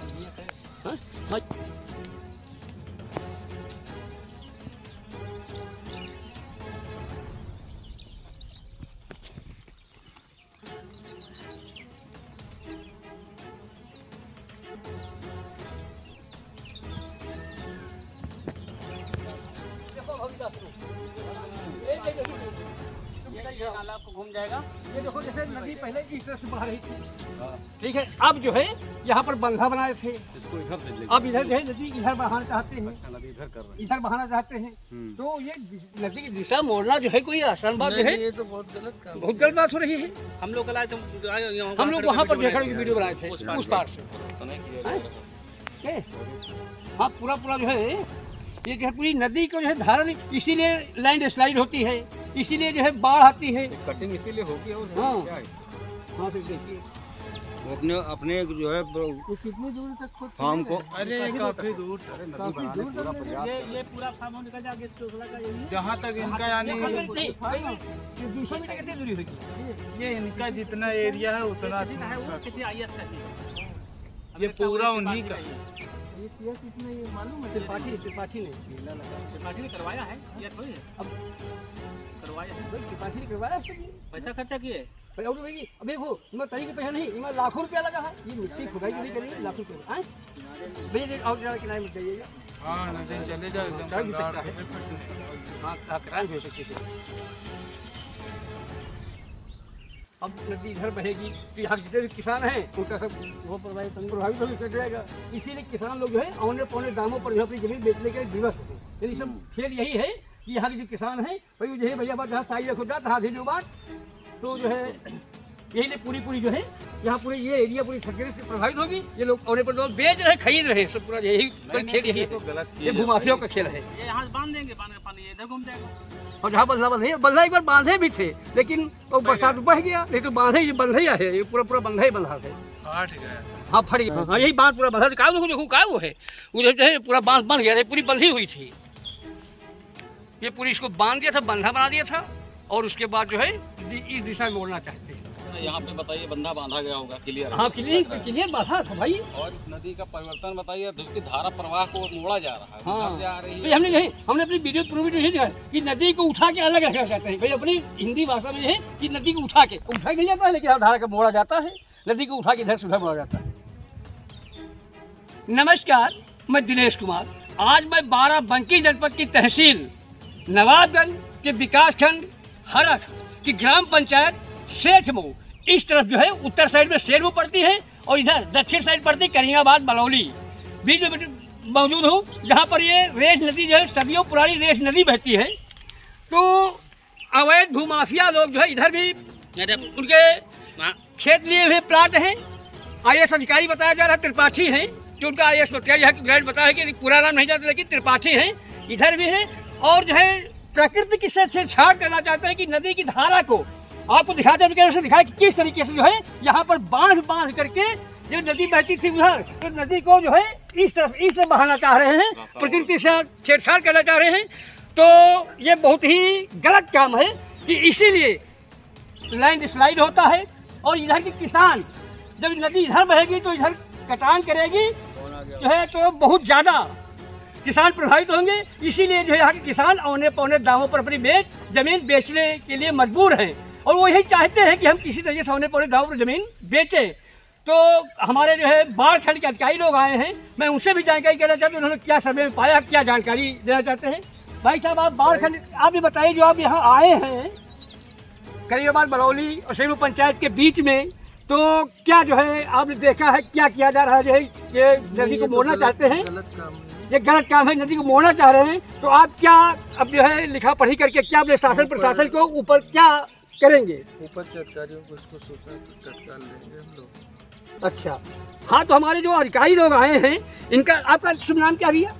आपको घूम जाएगा। ये देखो जैसे नदी पहले इस तरह से बह रही थी, ठीक है। अब जो है यहाँ पर बंधा बनाए थे, अब इधर जो है नदी इधर बहाना चाहते हैं, इधर बहाना चाहते हैं। तो ये नदी की दिशा मोड़ना जो है कोई आसान बात जो है, ये तो बहुत गलत बात हो रही है। हम लोग कल आए थे, हम लोग वहाँ पर देखकर वीडियो बनाए थे उस पार से। हाँ पूरा जो है ये जो है पूरी नदी को जो है धारण, इसीलिए लैंड स्लाइड होती है, इसीलिए जो है बाढ़ आती है। कटिंग इसीलिए होगी। हाँ फिर देखिए वो अपने जो है कितनी दूर तक फार्म को, अरे काफी दूर ये पूरा फार्म निकल जाएगा जहाँ तक इनका यानी 200 मीटर कितनी दूरी होगी। ये इनका जितना एरिया है उतना ये पूरा उन्हीं का। ये कितना ये मालूम है? त्रिपाठी ने करवाया है, ये थोड़ी है अब करवाया है, त्रिपाठी ने करवाया है। पैसा खर्चा किए अब देखो मैं तरीके पैसा नहीं, इनमें लाखों रुपया लगा है। ये मिट्टी खुदाई नहीं करेंगे, लाखों रुपया भैया और जरा किनारे मत जाइएगा। हाँ नहीं चले जाओ अब नदी इधर बहेगी तो यहाँ जितने भी किसान हैं उनका सब वो प्रभावित होकर कट जाएगा। इसीलिए किसान लोग जो है औने पौने दामों पर अपनी जमीन बेचने के दिवस है। यदि सब खेल यही है कि यहाँ के जो किसान हैं भाई जो है भैया बात जहाँ साई रखो जाता हाथी जो बात, तो जो है यही लिए पूरी जो है यहाँ पूरे ये एरिया पूरी ठगेरी से प्रभावित होगी। ये लोग औने पर लोग बेच रहे खरीद रहे सब, पूरा यही खेल यही है, ये भूमाफियों का खेल है। यहाँ बांध देंगे, पानी इधर घूम जाएगा। और जहाँ बंधा एक बार बांधे भी थे, लेकिन वो बरसात बह गया, नहीं तो बंधा ही है, ये पूरा बंधा ही बंधा है। हाँ फट गया, हाँ यही बांध पूरा बंधा। देखो क्या वो है, उधर जो है पूरा बांध बन गया था, पूरी बंधी हुई थी। ये पूरी इसको बांध दिया था, बंधा बना दिया था, और उसके बाद जो है इस दिशा में मोड़ना चाहते हैं। यहाँ पे बताइए बंधा बांधा गया होगा, क्लियर? हाँ क्लियर बांधा था भाई। और इस नदी का परिवर्तन बताइए, उसकी धारा प्रवाह को मोड़ा जा रहा है। हाँ जा रही है। हमने अपनी वीडियो यही दिखाया कि नदी को उठा के अलग रखना चाहते हैं भाई। अपनी हिंदी भाषा में है कि नदी को उठा के जाता है, लेकिन धारा का मोड़ा जाता है, नदी को उठा के इधर सुधर मोड़ा जाता है। नमस्कार, मैं दिनेश कुमार। आज मैं बाराबंकी जनपद की तहसील नवाबगंज के विकासखंड हरख की ग्राम पंचायत सेठमऊ, इस तरफ जो है उत्तर साइड में सेठमऊ पड़ती है और इधर दक्षिण साइड पड़ती है करीमाबाद बलौली, बीच में मौजूद हूँ, जहाँ पर ये रेस नदी जो है सदियों पुरानी रेस नदी बहती है। तो अवैध भूमाफिया लोग जो है इधर भी उनके खेत लिए हुए प्लाट हैं। IAS अधिकारी बताया जा रहा है त्रिपाठी हैं, जो उनका IAS ग्रेड बताया कि पूरा नाम नहीं जानते, लेकिन त्रिपाठी हैं, इधर भी हैं। और जो है प्रकृति की से छेड़छाड़ करना चाहते हैं कि नदी की धारा को आपको दिखाते हैं, दिखाया कि किस तरीके से जो है यहाँ पर बांध करके जो नदी बहती थी उधर, तो नदी को जो है इस तरफ बहाना चाह रहे हैं, प्रकृति से छेड़छाड़ करना चाह रहे हैं। तो ये बहुत ही गलत काम है कि इसीलिए लैंड स्लाइड होता है। और इधर के किसान जब नदी इधर बहेगी तो इधर कटान करेगी जो है, तो बहुत ज़्यादा किसान प्रभावित होंगे। इसीलिए जो है यहाँ के किसान औने पौने दामों पर अपनी जमीन बेचने के लिए मजबूर हैं, और वो यही चाहते हैं कि हम किसी तरीके से औने पौने दामों पर जमीन बेचें। तो हमारे जो है बाढ़ खंड के अधिकारी लोग आए हैं, मैं उनसे भी जानकारी करना चाहता हूँ उन्होंने क्या सर्वे में पाया, क्या जानकारी देना चाहते हैं। भाई साहब आप बाढ़ खंड आप भी बताइए, जो आप यहाँ आए हैं करीमाबाद बलौली और सेठमऊ पंचायत के बीच में, तो क्या जो है आपने देखा है क्या किया जा रहा है? जो है ये नदी को मोड़ना चाहते हैं, ये गलत काम है, नदी को मोड़ना चाह रहे हैं। तो आप क्या अब जो है लिखा पढ़ी करके क्या अपने शासन प्रशासन को ऊपर क्या करेंगे? ऊपर के अधिकारियों को इसको तत्काल लेंगे हम लोग। अच्छा हाँ, तो हमारे जो अधिकारी लोग आए हैं इनका, आपका शुभ नाम क्या भैया?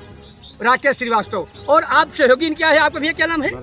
राकेश श्रीवास्तव। और आप सहयोगी इनका है, आपका भैया क्या नाम है?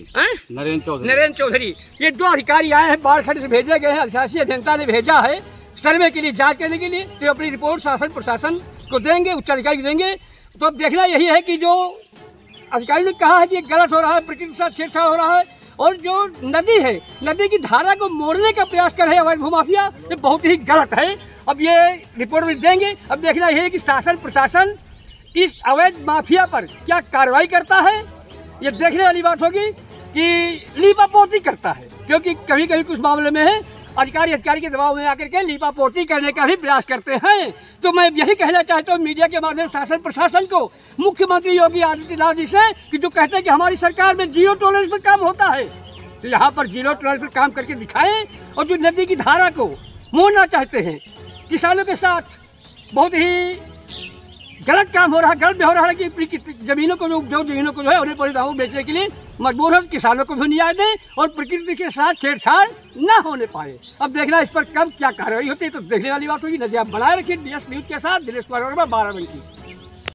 नरेंद्र चौधरी। ये दो अधिकारी आए हैं, बाढ़ खंड से भेजे गए हैं, अधिशासी अभियंता ने भेजा है सर्वे के लिए, जांच करने के लिए। तो अपनी रिपोर्ट शासन प्रशासन को देंगे, उच्च अधिकारी को देंगे। तो अब देखना यही है कि जो अधिकारी ने कहा है कि ये गलत हो रहा है, प्रकृति के साथ छेड़छाड़ हो रहा है, और जो नदी है, नदी की धारा को मोड़ने का प्रयास कर रहे हैं अवैध भूमाफिया, ये बहुत ही गलत है। अब ये रिपोर्ट में देंगे। अब देखना यह है कि शासन प्रशासन इस अवैध माफिया पर क्या कार्रवाई करता है। ये देखने वाली बात होगी कि लीपापोती करता है, क्योंकि कभी कभी कुछ मामले में है अधिकारी के दबाव में आकर के लीपापोती करने का भी प्रयास करते हैं। तो मैं यही कहना चाहता हूँ मीडिया के माध्यम से शासन प्रशासन को, मुख्यमंत्री योगी आदित्यनाथ जी से, कि जो कहते हैं कि हमारी सरकार में जीरो टॉलरेंस पर काम होता है, तो यहाँ पर जीरो टॉलरेंस पर काम करके दिखाएं। और जो नदी की धारा को मोड़ना चाहते हैं, किसानों के साथ बहुत ही गलत काम हो रहा है, गलत भी हो रहा है कि जमीनों को, जो उपजाऊ जमीनों को जो है उन्हें बड़े दामों बेचने के लिए मजबूर हो, किसानों को भी न्याय दें और प्रकृति के साथ छेड़छाड़ न होने पाए। अब देखना इस पर कब क्या कार्रवाई होती है, तो देखने वाली बात होगी। नजर आप बनाए रखिए। DS न्यूज़ के साथ दिनेश कुमार वर्मा, बाराबंकी।